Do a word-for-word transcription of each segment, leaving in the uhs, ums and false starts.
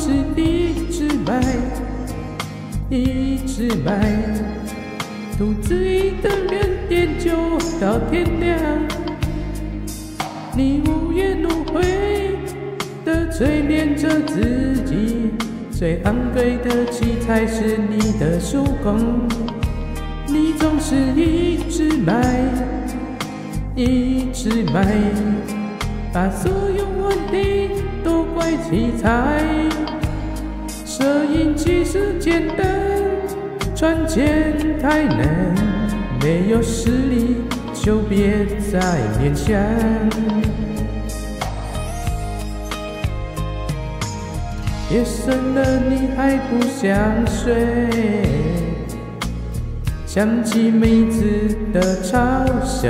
是一直买，一直买，独自一个人研究到天亮。你无怨无悔地催眠着自己，最昂贵的器材是你的手工。你总是一直买，一直买，把所有问题都怪器材。摄影机是简单，赚钱太难，没有实力就别再勉强。夜深了你还不想睡，想起妹子的嘲笑。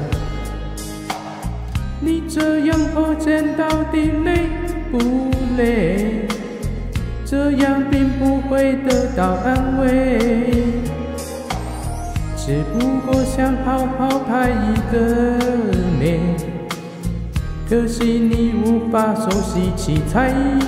你这样破茧到底累不累？这样并不会得到安慰，只不过想好好拍一个美，可惜你无法熟悉器材，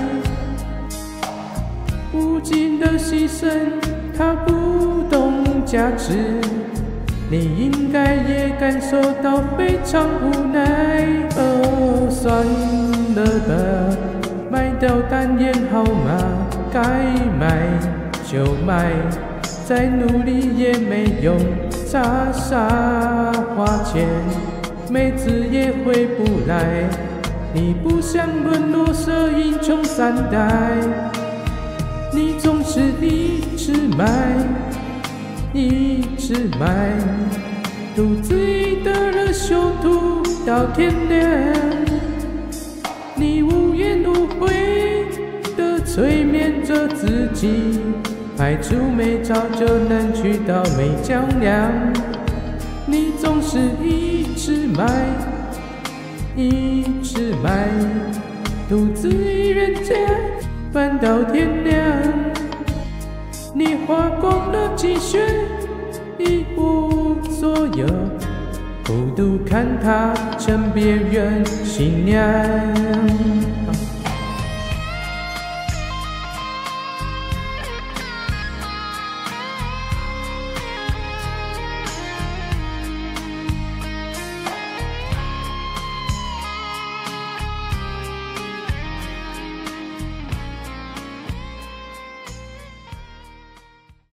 无尽的牺牲他不懂价值，你应该也感受到非常无奈。哦，算了吧，卖掉单眼号码，该买就买，再努力也没用，傻傻花钱，妹子也回不来。你不想沦落摄影穷三代，你总是一直买，一直买，独自一个人修图到天亮。你无怨无悔地催眠着自己，拍出美照就能娶到美娇娘。你总是一直买，一直买，独自一人家玩到天亮。你花光了积蓄，一无所有，孤独看她成别人新娘。